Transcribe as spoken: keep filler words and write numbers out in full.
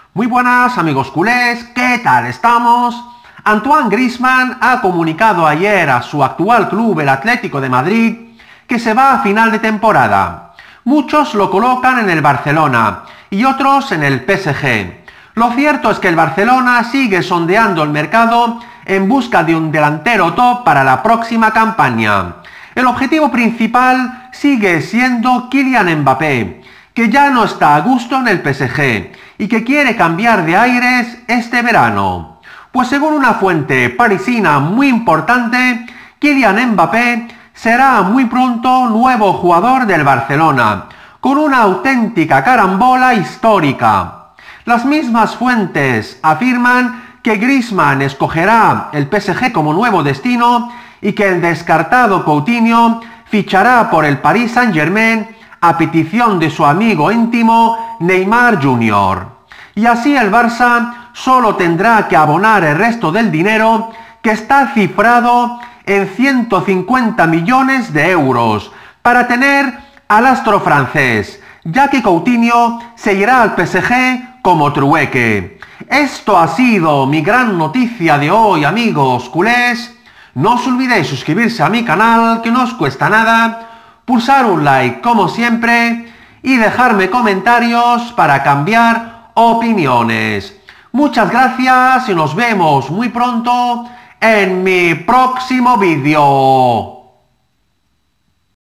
Muy buenas amigos culés, ¿qué tal estamos? Antoine Griezmann ha comunicado ayer a su actual club, el Atlético de Madrid, que se va a final de temporada. Muchos lo colocan en el Barcelona y otros en el P S G. Lo cierto es que el Barcelona sigue sondeando el mercado en busca de un delantero top para la próxima campaña. El objetivo principal sigue siendo Kylian Mbappé, que ya no está a gusto en el P S G y que quiere cambiar de aires este verano. Pues según una fuente parisina muy importante, Kylian Mbappé será muy pronto nuevo jugador del Barcelona, con una auténtica carambola histórica. Las mismas fuentes afirman que Griezmann escogerá el P S G como nuevo destino y que el descartado Coutinho fichará por el Paris Saint-Germain a petición de su amigo íntimo Neymar junior Y así el Barça solo tendrá que abonar el resto del dinero, que está cifrado en ciento cincuenta millones de euros, para tener al astro francés, ya que Coutinho se irá al P S G como trueque. Esto ha sido mi gran noticia de hoy, amigos culés. No os olvidéis suscribirse a mi canal, que no os cuesta nada, pulsar un like como siempre y dejarme comentarios para cambiar opiniones. Muchas gracias y nos vemos muy pronto en mi próximo vídeo.